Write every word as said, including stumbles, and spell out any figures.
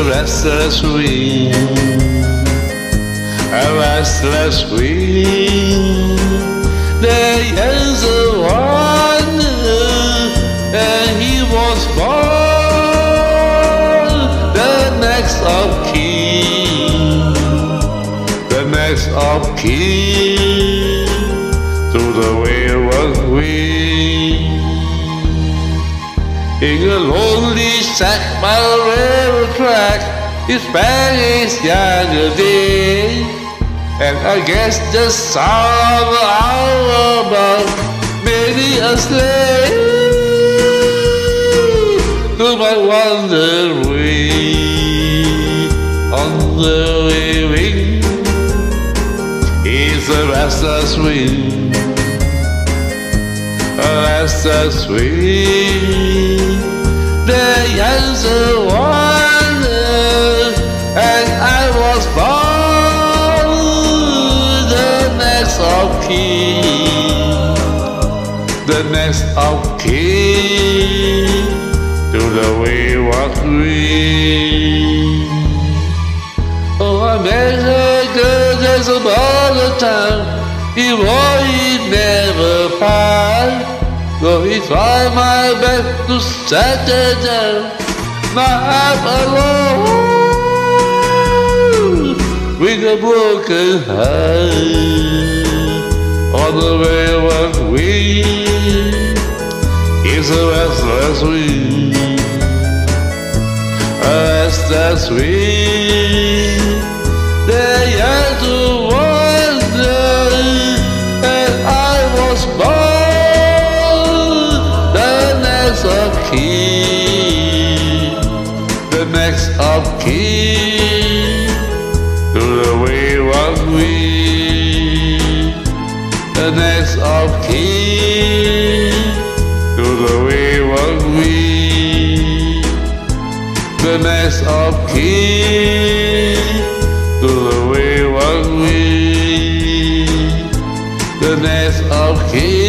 a restless wind, a restless wind. There is a wonder, and he was born the next of kin, the next of kin to the wayward wind. In a lonely shack by the railroad track, he spent his younger days, and I guess the sound of the hour about many a slave to my wandering way on the wing. He's a restless wind, a restless wind. The years a wonder, and I was born the next of kin, the next of kin to the wayward wind. Oh, I met a girl just about the time he would never find. Though he tried my best to set her down, my heart alone with a broken heart on the wayward wind. It's a restless wind, a restless wind. They had to wonder, and I was born of kin, the next of kin to the wayward wind, the next of kin to the wayward wind, the next of kin to the wayward wind, the next of kin.